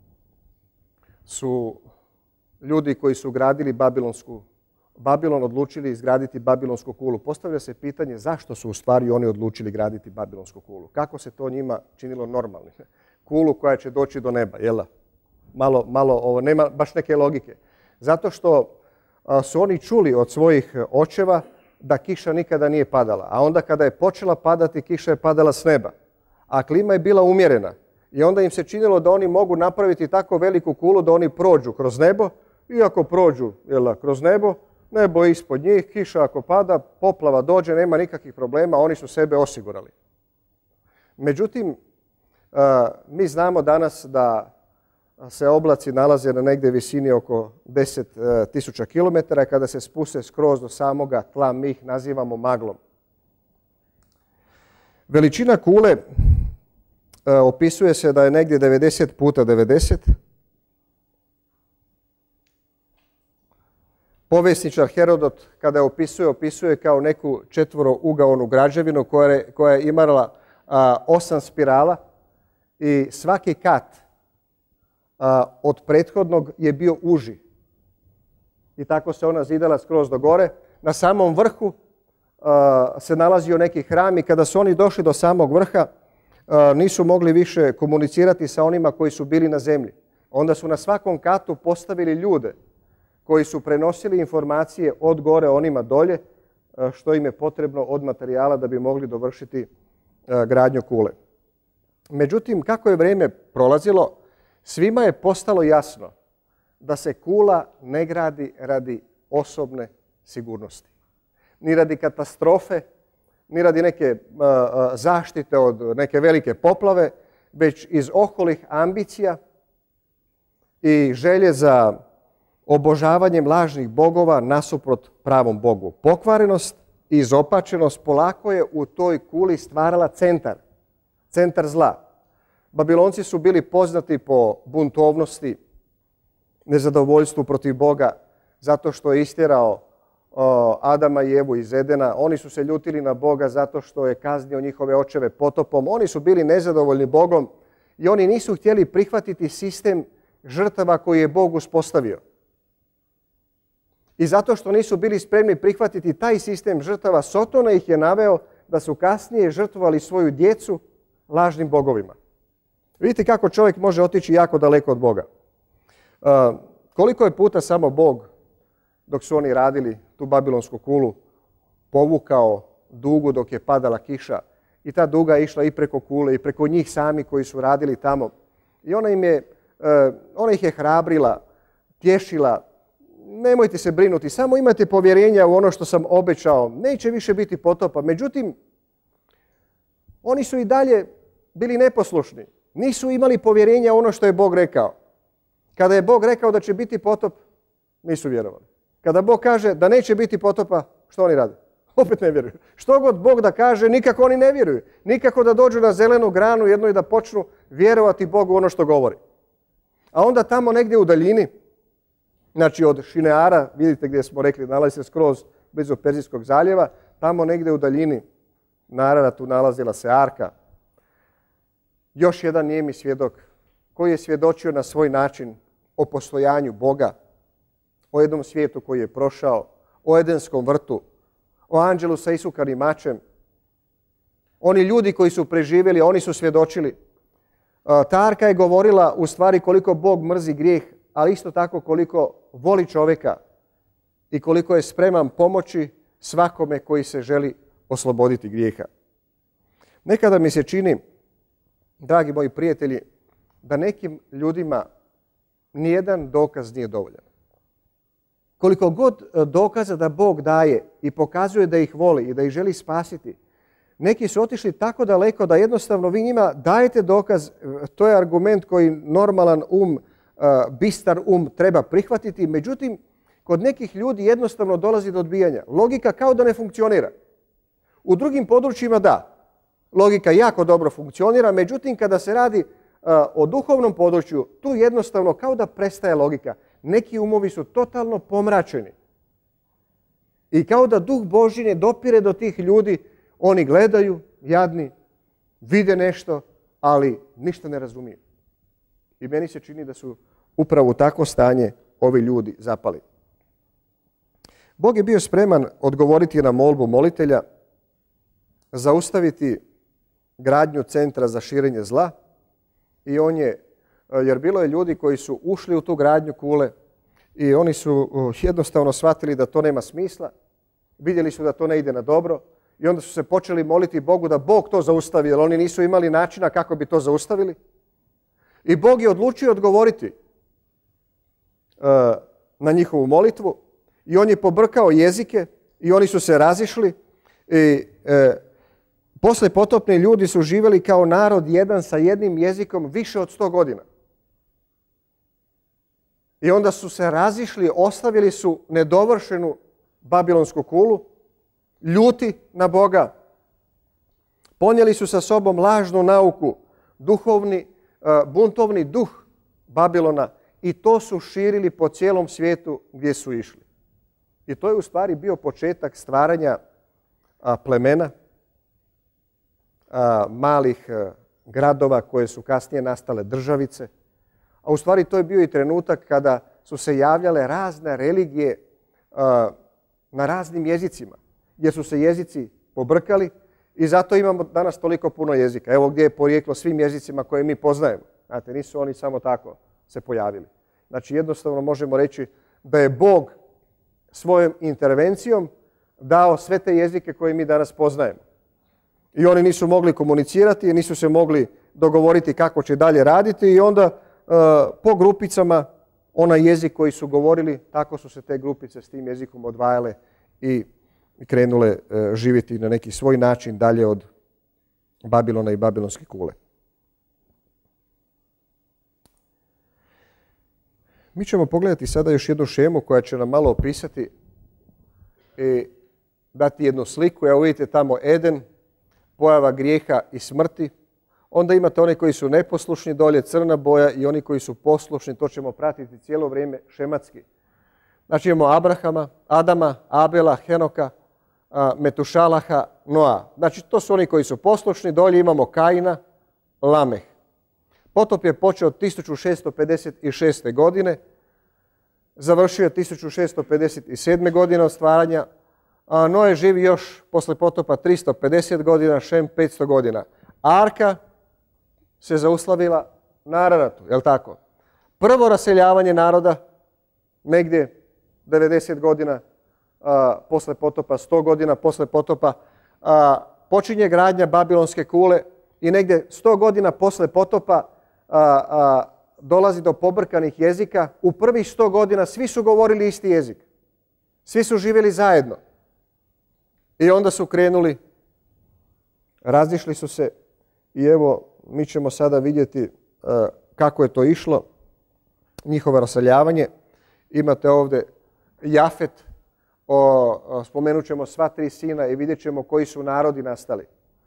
su ljudi koji su gradili Babilon odlučili izgraditi Babilonsku kulu. Postavlja se pitanje zašto su u stvari oni odlučili graditi Babilonsku kulu. Kako se to njima činilo normalnim? Kulu koja će doći do neba, jel da? Malo nema baš neke logike. Zato što su oni čuli od svojih očeva da kiša nikada nije padala. A onda kada je počela padati, kiša je padala s neba. A klima je bila umjerena. I onda im se činilo da oni mogu napraviti tako veliku kulu da oni prođu kroz nebo. I ako prođu kroz nebo, nebo je ispod njih, kiša ako pada, poplava dođe, nema nikakvih problema, oni su sebe osigurali. Međutim, mi znamo danas da se oblaci nalaze na negdje visini oko 10.000 km. Kada se spuste skroz do samoga tla, mi ih nazivamo maglom. Veličina kule opisuje se da je negdje 90 puta 90. Povjesničar Herodot, kada je opisuje kao neku četvorougaonu građevinu koja je imala 8 spirala i svaki kat od prethodnog je bio uži. I tako se ona zidala skroz do gore. Na samom vrhu se nalazio neki hram i kada su oni došli do samog vrha, nisu mogli više komunicirati sa onima koji su bili na zemlji. Onda su na svakom katu postavili ljude koji su prenosili informacije od gore onima dolje, što im je potrebno od materijala da bi mogli dovršiti gradnju kule. Međutim, kako je vrijeme prolazilo, svima je postalo jasno da se kula ne gradi radi osobne sigurnosti. Ni radi katastrofe, ni radi neke zaštite od neke velike poplave, već iz oholih ambicija i želje za obožavanjem lažnih bogova nasuprot pravom Bogu. Pokvarenost i izopačenost polako je u toj kuli stvarala centar zla. Babilonci su bili poznati po buntovnosti, nezadovoljstvu protiv Boga, zato što je istjerao Adama i Evu iz Edena. Oni su se ljutili na Boga zato što je kaznio njihove očeve potopom. Oni su bili nezadovoljni Bogom i oni nisu htjeli prihvatiti sistem žrtava koji je Bog uspostavio. I zato što nisu bili spremni prihvatiti taj sistem žrtava, Sotona ih je naveo da su kasnije žrtvovali svoju djecu lažnim bogovima. Vidite kako čovjek može otići jako daleko od Boga. Koliko je puta samo Bog, dok su oni radili tu Babilonsku kulu, povukao dugu dok je padala kiša. I ta duga je išla i preko kule i preko njih sami koji su radili tamo. I ona ih je hrabrila, tješila. Nemojte se brinuti, samo imajte povjerenja u ono što sam obećao. Neće više biti potopa. Međutim, oni su i dalje bili neposlušni. Nisu imali povjerenja u ono što je Bog rekao. Kada je Bog rekao da će biti potop, nisu vjerovali. Kada Bog kaže da neće biti potopa, što oni rade? Opet ne vjeruju. Što god Bog da kaže, nikako oni ne vjeruju. Nikako da dođu na zelenu granu jedno i da počnu vjerovati Bogu ono što govori. A onda tamo negdje u daljini, znači od Šineara, vidite gdje smo rekli, nalazi se skroz blizu Perzijskog zaljeva, tamo negdje u daljini, naravno tu nalazila se arka. Još jedan nijemi svjedok koji je svjedočio na svoj način o postojanju Boga, o jednom svijetu koji je prošao, o Edenskom vrtu, o anđelu sa isukanim mačem. Oni ljudi koji su preživjeli, oni su svjedočili. Ta arka je govorila u stvari koliko Bog mrzi grijeh, ali isto tako koliko voli čovjeka i koliko je spreman pomoći svakome koji se želi osloboditi grijeha. Nekada mi se čini, dragi moji prijatelji, da nekim ljudima nijedan dokaz nije dovoljan. Koliko god dokaza da Bog daje i pokazuje da ih voli i da ih želi spasiti, neki su otišli tako daleko da jednostavno vi njima dajete dokaz, to je argument koji normalan bistar treba prihvatiti, međutim, kod nekih ljudi jednostavno dolazi do odbijanja. Logika kao da ne funkcionira. U drugim područjima da, logika jako dobro funkcionira, međutim, kada se radi o duhovnom području, tu jednostavno kao da prestaje logika. Neki umovi su totalno pomračeni. I kao da duh Božji ne dopire do tih ljudi, oni gledaju, jadni, vide nešto, ali ništa ne razumiju. I meni se čini da su upravo u takvo stanje ovi ljudi zapali. Bog je bio spreman odgovoriti na molbu molitelja, zaustaviti gradnju centra za širenje zla i on je, jer bilo je ljudi koji su ušli u tu gradnju kule i oni su jednostavno shvatili da to nema smisla, vidjeli su da to ne ide na dobro i onda su se počeli moliti Bogu da Bog to zaustavi, jer oni nisu imali načina kako bi to zaustavili. I Bog je odlučio odgovoriti na njihovu molitvu i on je pobrkao jezike i oni su se razišli i posle potopni ljudi su živjeli kao narod jedan sa jednim jezikom više od 100 godina. I onda su se razišli, ostavili su nedovršenu Babilonsku kulu, ljuti na Boga. Ponijeli su sa sobom lažnu nauku, buntovni duh Babilona i to su širili po cijelom svijetu gdje su išli. I to je u stvari bio početak stvaranja plemena, malih gradova koje su kasnije nastale državice. A u stvari to je bio i trenutak kada su se javljale razne religije na raznim jezicima, gdje su se jezici pobrkali i zato imamo danas toliko puno jezika. Evo gdje je porijeklo svim jezicima koje mi poznajemo. Znate, nisu oni samo tako se pojavili. Znači jednostavno možemo reći da je Bog svojom intervencijom dao sve te jezike koje mi danas poznajemo. I oni nisu mogli komunicirati, nisu se mogli dogovoriti kako će dalje raditi i onda po grupicama onaj jezik koji su govorili, tako su se te grupice s tim jezikom odvajale i krenule živjeti na neki svoj način dalje od Babilona i Babilonske kule. Mi ćemo pogledati sada još jednu šemu koja će nam malo opisati i dati jednu sliku. Evo vidite tamo Eden, pojava grijeha i smrti. Onda imate one koji su neposlušni, dolje crna boja i oni koji su poslušni, to ćemo pratiti cijelo vrijeme šematski. Znači imamo Abrahama, Adama, Abela, Henoka, Metušalaha, Noa. Znači to su oni koji su poslušni, dolje imamo Kaina, Lameh. Potop je počeo 1656. godine, završio je 1657. godine od stvaranja, a Noe živi još posle potopa 350 godina, Šem 500 godina. Arka se zaustavila na Araratu, je li tako? Prvo raseljavanje naroda, negdje 90 godina posle potopa, 100 godina posle potopa, počinje gradnja Babilonske kule i negdje 100 godina posle potopa dolazi do pobrkanih jezika. U prvih 100 godina svi su govorili isti jezik. Svi su živjeli zajedno. I onda su krenuli, razišli su se i evo mi ćemo sada vidjeti kako je to išlo, njihovo raseljavanje. Imate ovdje Jafet, spomenut ćemo sva 3 sina i vidjet ćemo koji su narodi nastali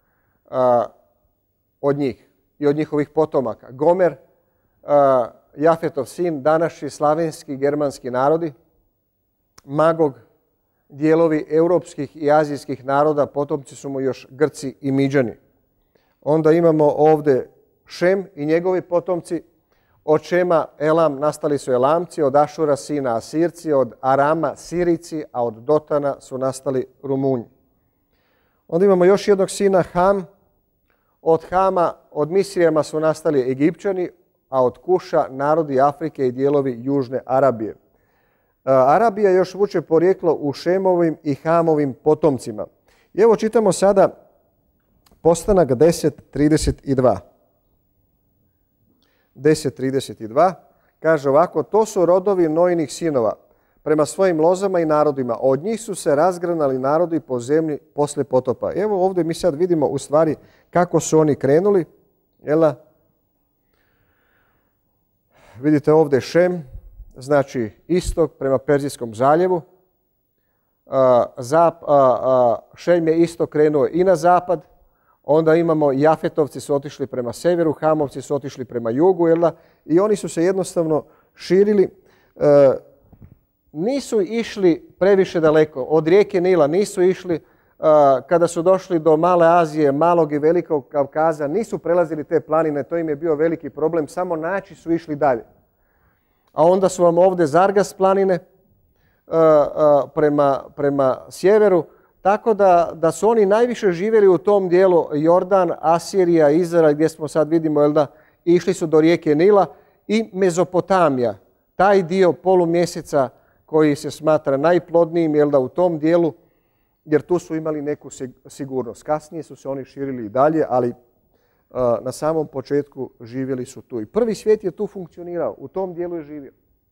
od njih i od njihovih potomaka. Gomer, Jafetov sin, današnji slavenski germanski narodi. Magog, dijelovi europskih i azijskih naroda, potomci su mu još Grci i Miđani. Onda imamo ovdje Šem i njegovi potomci. Od Šema, Elam, nastali su Elamci, od Ašura sina Asirci, od Arama Sirici, a od Dotana su nastali Rumunji. Onda imamo još jednog sina, Ham. Od Hama, od Misrijama su nastali Egipćani, a od Kuša narodi Afrike i dijelovi Južne Arabije. Arabija još vuče porijeklo u Šemovim i Hamovim potomcima. I evo čitamo sada Postanak 10.32. 10.32 kaže ovako: to su rodovi Nojinih sinova prema svojim lozama i narodima. Od njih su se razgranali narodi po zemlji poslije potopa. Evo ovdje mi sad vidimo u stvari kako su oni krenuli. Vidite ovdje Šem, znači istok prema Perzijskom zaljevu. Šem je isto krenuo i na zapad. Onda imamo Jafetovci su otišli prema severu, Hamovci su otišli prema jugu, i oni su se jednostavno širili. Nisu išli previše daleko. Od rijeke Nila nisu išli. Kada su došli do Male Azije, Malog i Velikog Kavkaza, nisu prelazili te planine, to im je bio veliki problem, samo naći su išli dalje. A onda su vam ovdje Zargas planine prema sjeveru, tako da su oni najviše živjeli u tom dijelu Jordan, Asirija, Izrael, gdje smo sad vidimo, išli su do rijeke Nila, i Mezopotamija, taj dio polumjeseca koji se smatra najplodnijim, u tom dijelu, jer tu su imali neku sigurnost. Kasnije su se oni širili i dalje, ali na samom početku živjeli su tu. I prvi svijet je tu funkcionirao, u tom dijelu je živio.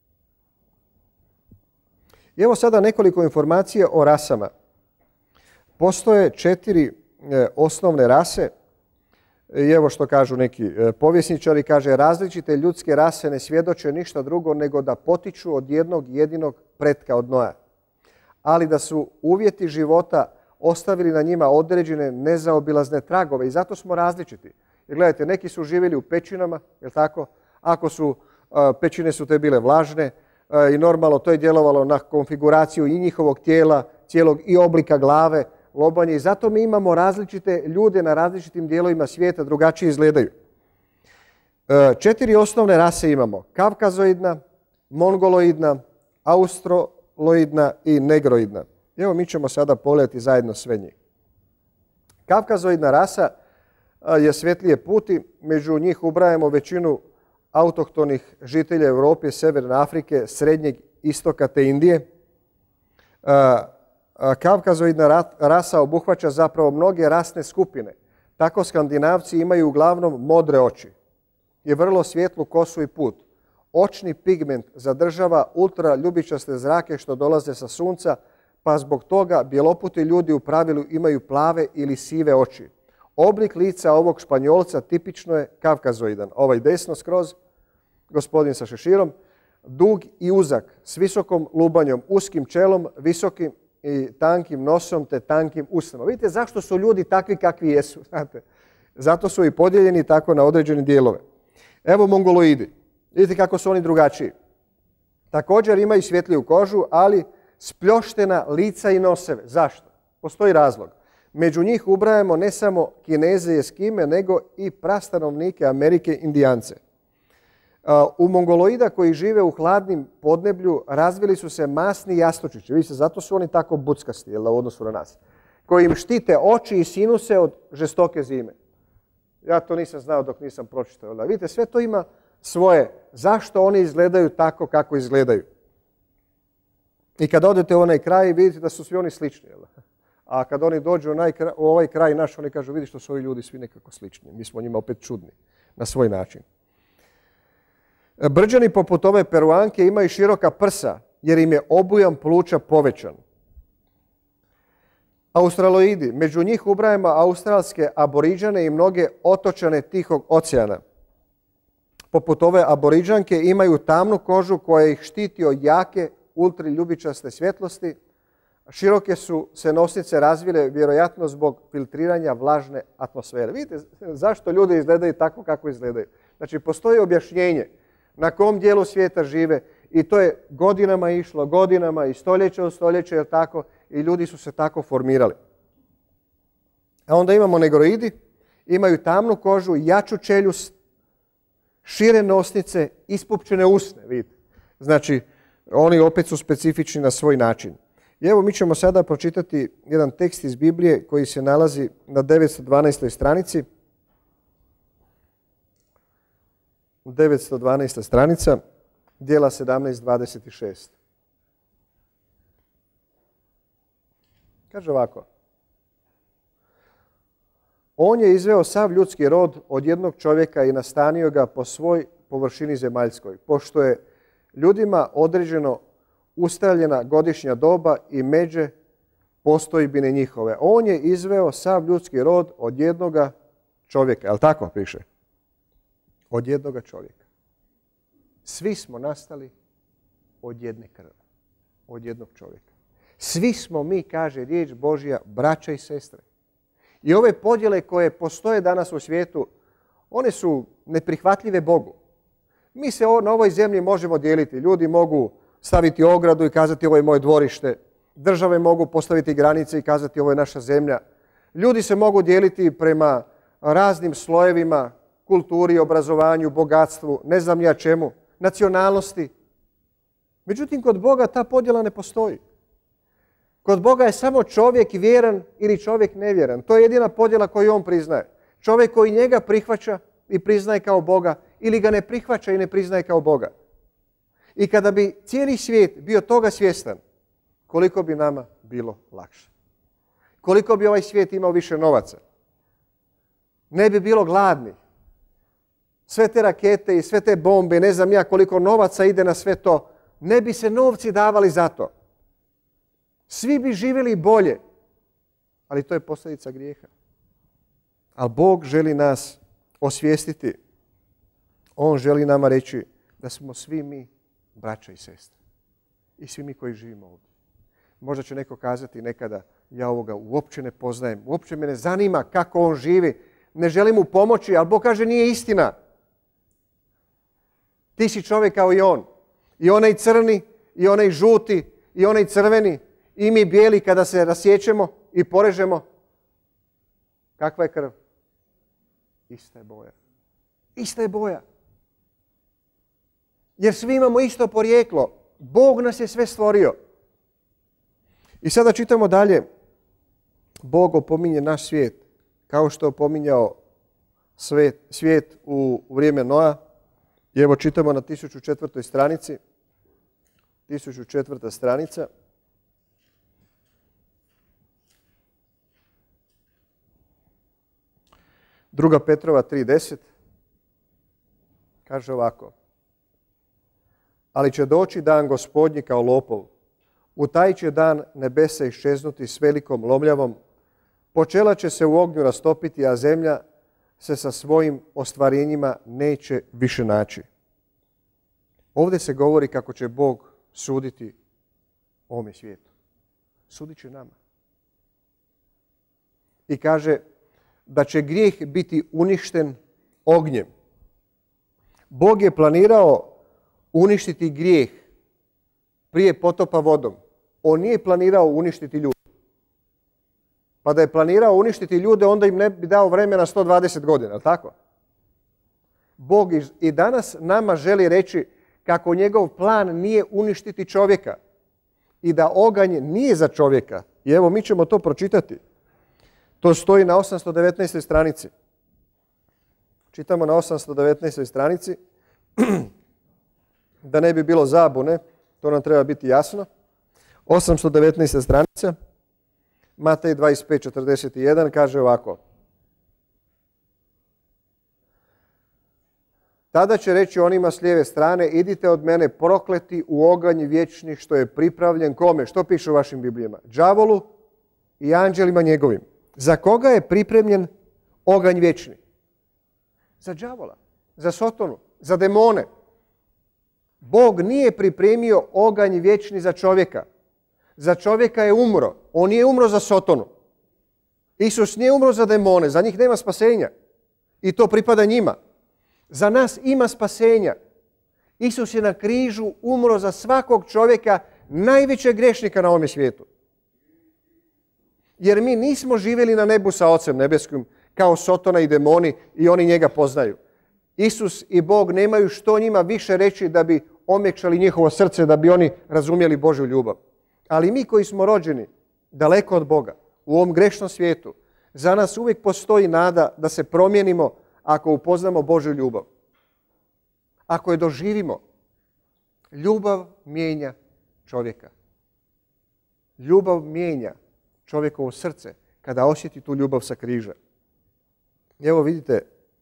I evo sada nekoliko informacija o rasama. Postoje 4 osnovne rase. I evo što kažu neki povjesničari, kaže: različite ljudske rase ne svjedoče ništa drugo nego da potiču od jednog jedinog pretka, od Noja. Ali da su uvjeti života ostavili na njima određene nezaobilazne tragove i zato smo različiti. Jer gledajte, neki su živjeli u pećinama, je li tako? Ako su, pećine su te bile vlažne i normalno to je djelovalo na konfiguraciju i njihovog tijela, cijelog i oblika glave, lobanje. I zato mi imamo različite ljude na različitim dijelovima svijeta, drugačije izgledaju. 4 osnovne rase imamo: kavkazoidna, mongoloidna, australoidna i negroidna. Evo mi ćemo sada pogledati zajedno sve njih. Kavkazoidna rasa je svjetlije puti, među njih ubrajamo većinu autohtonih žitelja Europe, Sjeverne Afrike, Srednjeg istoka te Indije. Kavkazoidna rasa obuhvaća zapravo mnoge rasne skupine. Tako Skandinavci imaju uglavnom modre oči i vrlo svjetlu kosu i put. Očni pigment zadržava ultraljubičaste zrake što dolaze sa sunca, pa zbog toga bjeloputi ljudi u pravilu imaju plave ili sive oči. Oblik lica ovog Španjolca tipično je kavkazoidan. Ovaj desno skroz, gospodin sa šeširom, dug i uzak, s visokom lubanjom, uskim čelom, visokim i tankim nosom te tankim usnama. Vidite zašto su ljudi takvi kakvi jesu, znate? Zato su i podijeljeni tako na određene dijelove. Evo mongoloidi. Vidite kako su oni drugačiji. Također imaju svjetliju kožu, ali spljoštena lica i noseve. Zašto? Postoji razlog. Među njih ubrajamo ne samo Kineze i Eskime, nego i prastanovnike Amerike, Indijance. U mongoloida koji žive u hladnim podneblju razvili su se masni jastočići. Vidite, zato su oni tako buckasti u odnosu na nas. Koji im štite oči i sinuse od žestoke zime. Ja to nisam znao dok nisam pročitao. Vidite, sve to ima svoje. Zašto oni izgledaju tako kako izgledaju? I kad odete u onaj kraj vidite da su svi oni slični. A kad oni dođu u ovaj kraj naš, oni kažu: vidi što su ovi ljudi svi nekako slični. Mi smo njima opet čudni na svoj način. Brđani poput ove Peruanke imaju široka prsa jer im je obujam pluća povećan. australoidi. Među njih ubrajamo australske aboriđane i mnoge otočane Tihog oceana. Poput ove aboriđanke imaju tamnu kožu koja ih štiti od jake ultriljubičaste svjetlosti. Široke su se nosnice razvile vjerojatno zbog filtriranja vlažne atmosfere. Vidite zašto ljudi izgledaju tako kako izgledaju. Znači, postoji objašnjenje na kom dijelu svijeta žive i to je godinama išlo, godinama i stoljeća u stoljeće, jer tako, i ljudi su se tako formirali. A onda imamo negroidi, imaju tamnu kožu, jaču čeljust, šire nosnice, ispupčene usne, vidite. Znači, oni opet su specifični na svoj način. I evo, mi ćemo sada pročitati jedan tekst iz Biblije koji se nalazi na 912. stranici. 912. stranica, Djela 17.26. Kaže ovako. On je izveo sav ljudski rod od jednog čovjeka i nastanio ga po svoj površini zemaljskoj, pošto je ljudima određeno ustaljena godišnja doba i međe postojbine njihove. On je izveo sav ljudski rod od jednoga čovjeka. Jel tako piše? Od jednoga čovjeka. Svi smo nastali od jedne krvi. Od jednog čovjeka. Svi smo mi, kaže riječ Božja, braća i sestre. I ove podjele koje postoje danas u svijetu, one su neprihvatljive Bogu. Mi se na ovoj zemlji možemo dijeliti. Ljudi mogu staviti ogradu i kazati ovo je moje dvorište. Države mogu postaviti granice i kazati ovo je naša zemlja. Ljudi se mogu dijeliti prema raznim slojevima, kulturi, obrazovanju, bogatstvu, ne znam ja čemu, nacionalnosti. Međutim, kod Boga ta podjela ne postoji. Kod Boga je samo čovjek vjeran ili čovjek nevjeran. To je jedina podjela koju on priznaje. Čovjek koji njega prihvaća i priznaje kao Boga ili ga ne prihvaća i ne priznaje kao Boga. I kada bi cijeli svijet bio toga svjestan, koliko bi nama bilo lakše. Koliko bi ovaj svijet imao više novaca. Ne bi bilo gladni. Sve te rakete i sve te bombe, ne znam ja koliko novaca ide na sve to, ne bi se novci davali za to. Svi bi živjeli bolje, ali to je posljedica grijeha. Ali Bog želi nas osvijestiti. On želi nama reći da smo svi mi braća i sestre. I svi mi koji živimo ovdje. Možda će neko kazati nekada, ja ovoga uopće ne poznajem, uopće me ne zanima kako on živi, ne želim mu pomoći, ali Bog kaže nije istina. Ti si čovjek kao i on. I onaj crni, i onaj žuti, i onaj crveni, i mi bijeli kada se rasjećemo i porežemo. Kakva je krv? Ista je boja. Ista je boja. Jer svi imamo isto porijeklo. Bog nas je sve stvorio. I sada čitamo dalje. Bog opominje naš svijet, kao što je opominjao svijet u vrijeme Noa. I evo čitamo na 1004. stranici. 1004. stranica. Druga Petrova 3.10. Kaže ovako. Ali će doći dan Gospodnji kao lopov. U taj će dan nebesa iščeznuti s velikom lomljavom. Počela će se u ognju rastopiti, a zemlja se sa svojim ostvarenjima neće više naći. Ovdje se govori kako će Bog suditi ovome svijetu. Sudit će nama. I kaže da će grijeh biti uništen ognjem. Bog je planirao uništiti grijeh prije potopa vodom. On nije planirao uništiti ljude. Pa da je planirao uništiti ljude, onda im ne bi dao vremena 120 godina, tako? Bog i danas nama želi reći kako njegov plan nije uništiti čovjeka i da oganj nije za čovjeka. I evo, mi ćemo to pročitati. To stoji na 819. stranici. Čitamo na 819. stranici. Da ne bi bilo zabune, to nam treba biti jasno. 819. stranica, Matej 25.41 kaže ovako. Tada će reći onima s lijeve strane, idite od mene prokleti u oganj vječni što je pripravljen kome? Što piše u vašim Biblijama? Đavolu i anđelima njegovim. Za koga je pripremljen oganj vječni? Za đavola, za Sotonu, za demone. Bog nije pripremio oganj vječni za čovjeka. Za čovjeka je umro. On nije umro za Sotonu. Isus nije umro za demone. Za njih nema spasenja. I to pripada njima. Za nas ima spasenja. Isus je na križu umro za svakog čovjeka, najvećeg grešnika na ovome svijetu. Jer mi nismo živjeli na nebu sa Ocem nebeskim kao Sotona i demoni i oni njega poznaju. Isus i Bog nemaju što njima više reći da bi omekšali njihovo srce, da bi oni razumjeli Božju ljubav. Ali mi koji smo rođeni daleko od Boga, u ovom grešnom svijetu, za nas uvijek postoji nada da se promijenimo ako upoznamo Božju ljubav. Ako je doživimo, ljubav mijenja čovjeka. Ljubav mijenja čovjekovo srce kada osjeti tu ljubav sa križa. Evo vidite,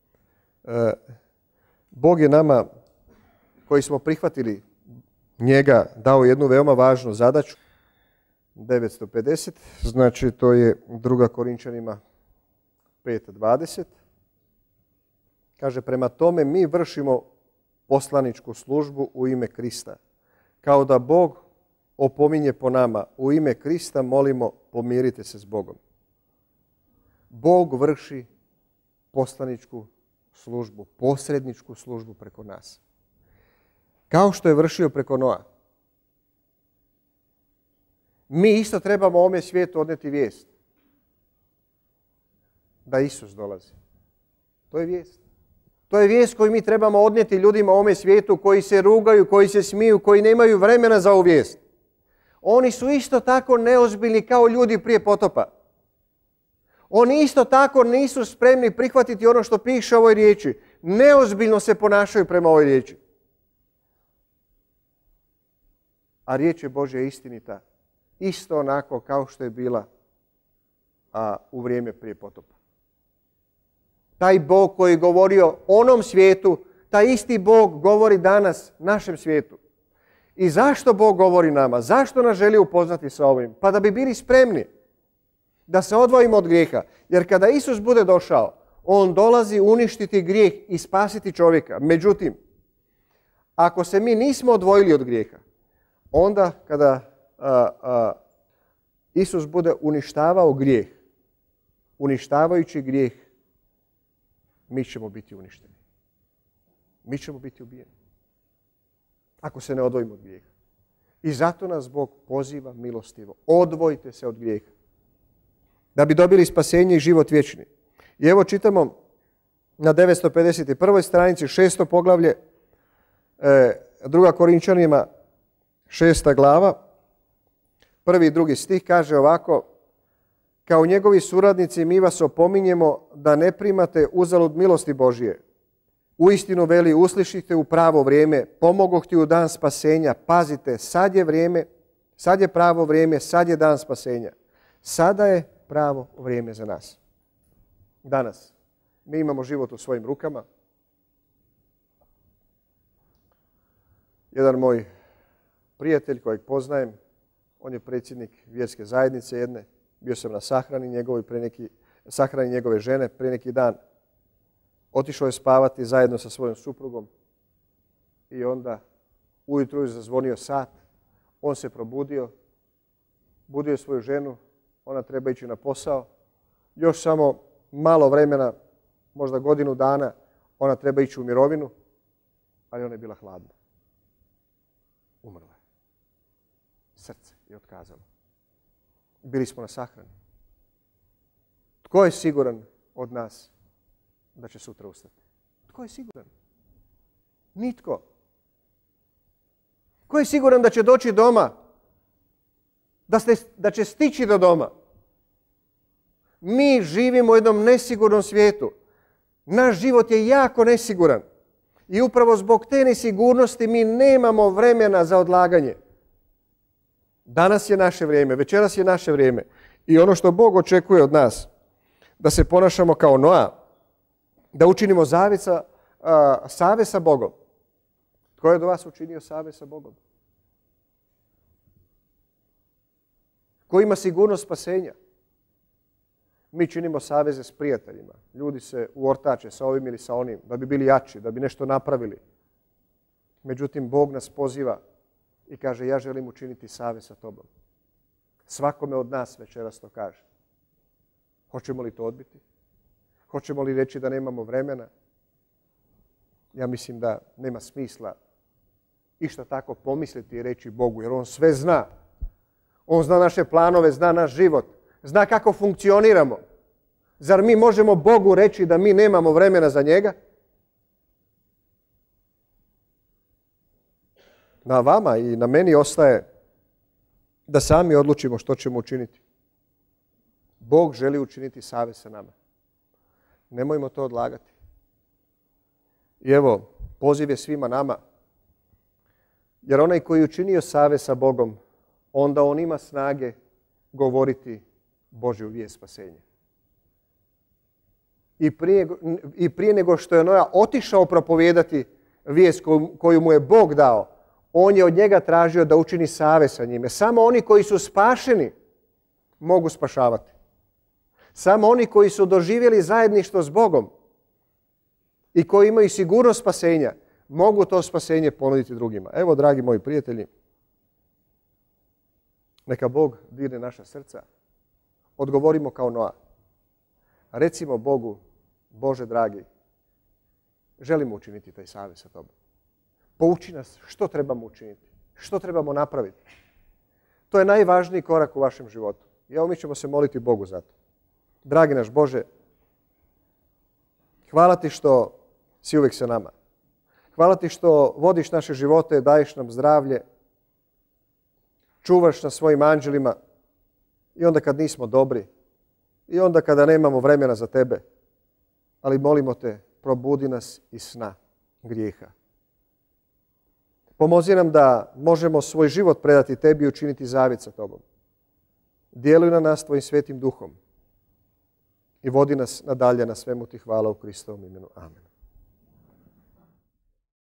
Bog je nama, koji smo prihvatili njega, dao jednu veoma važnu zadaću. 950, znači to je 2. Korinčanima 5.20. Kaže, prema tome mi vršimo poslaničku službu u ime Krista. Kao da Bog opominje po nama, u ime Krista molimo, pomirite se s Bogom. Bog vrši poslaničku službu, posredničku službu preko nas. Kao što je vršio preko Noa. Mi isto trebamo ovome svijetu odnijeti vijest. Da Isus dolazi. To je vijest. To je vijest koju mi trebamo odnijeti ljudima u ovome svijetu koji se rugaju, koji se smiju, koji nemaju vremena za ovu vijest. Oni su isto tako neozbiljni kao ljudi prije potopa. Oni isto tako nisu spremni prihvatiti ono što piše u ovoj riječi. Neozbiljno se ponašaju prema ovoj riječi. A riječ je Božja istinita. Isto onako kao što je bila u vrijeme prije potopa. Taj Bog koji je govorio onom svijetu, taj isti Bog govori danas našem svijetu. I zašto Bog govori nama? Zašto nas želi upoznati sa ovim? Pa da bi bili spremni da se odvojimo od grijeha. Jer kada Isus bude došao, on dolazi uništiti grijeh i spasiti čovjeka. Međutim, ako se mi nismo odvojili od grijeha, onda kada Isus bude uništavao grijeh, uništavajući grijeh, mi ćemo biti uništeni. Mi ćemo biti ubijeni. Ako se ne odvojimo od grijeha. I zato nas Bog poziva milostivo. Odvojite se od grijeha. Da bi dobili spasenje i život vječni. I evo čitamo na 951. stranici 6. poglavlje 2. Korinčanima 6. glava. 1. i 2. stih kaže ovako: kao njegovi suradnici mi vas opominjemo da ne primate uzalud milosti Božije. Uistinu veli, uslišite u pravo vrijeme, pomogoh ti u dan spasenja. Pazite, sad je vrijeme, sad je pravo vrijeme, sad je dan spasenja. Sada je pravo vrijeme za nas. Danas mi imamo život u svojim rukama. Jedan moj prijatelj kojeg poznajem, on je predsjednik vjerske zajednice jedne. Bio sam na sahrani sahrani njegove žene prije neki dan. Otišao je spavati zajedno sa svojom suprugom i onda ujutro je zazvonio sat. On se probudio, budio je svoju ženu, ona treba ići na posao. Još samo malo vremena, možda godinu dana, ona treba ići u mirovinu, ali ona je bila hladna. Umrla je. Srce je otkazalo. Bili smo na sahrani. Tko je siguran od nas da će sutra ustati? Tko je siguran? Nitko. Tko je siguran da će doći doma? Da će stići do doma? Mi živimo u jednom nesigurnom svijetu. Naš život je jako nesiguran. I upravo zbog te nesigurnosti mi nemamo vremena za odlaganje. Danas je naše vrijeme, večeras je naše vrijeme. I ono što Bog očekuje od nas, da se ponašamo kao Noa, da učinimo savez sa Bogom. Tko je od vas učinio savez sa Bogom? Ko ima sigurnost spasenja? Mi činimo saveze s prijateljima. Ljudi se uortače sa ovim ili sa onim, da bi bili jači, da bi nešto napravili. Međutim, Bog nas poziva i kaže, ja želim učiniti savez sa tobom. Svakome od nas večeras to kaže. Hoćemo li to odbiti? Hoćemo li reći da nemamo vremena? Ja mislim da nema smisla išta tako pomisliti i reći Bogu, jer On sve zna. On zna naše planove, zna naš život, zna kako funkcioniramo. Zar mi možemo Bogu reći da mi nemamo vremena za njega? Na vama i na meni ostaje da sami odlučimo što ćemo učiniti. Bog želi učiniti savez sa nama. Nemojmo to odlagati. I evo, poziv je svima nama. Jer onaj koji je učinio savez sa Bogom, onda on ima snage govoriti Božju vijest spasenja. I prije nego što je Noa otišao propovijedati vijest koju mu je Bog dao, on je od njega tražio da učini savez sa njime. Samo oni koji su spašeni mogu spašavati. Samo oni koji su doživjeli zajedništvo s Bogom i koji imaju sigurnost spasenja, mogu to spasenje ponuditi drugima. Evo, dragi moji prijatelji, neka Bog dirne naša srca. Odgovorimo kao Noa. Recimo Bogu, Bože dragi, želimo učiniti taj savez sa tobom. Pouči nas što trebamo učiniti, što trebamo napraviti. To je najvažniji korak u vašem životu. I evo mi ćemo se moliti Bogu za to. Dragi naš Bože, hvala ti što si uvijek sa nama. Hvala ti što vodiš naše živote, daješ nam zdravlje, čuvaš nas svojim anđelima i onda kad nismo dobri i onda kada nemamo vremena za tebe. Ali molimo te, probudi nas iz sna grijeha. Pomozi nam da možemo svoj život predati tebi i učiniti zavjet sa tobom. Djeluj na nas tvojim svetim duhom i vodi nas nadalje, na svemu ti hvala u Kristovom imenu. Amen.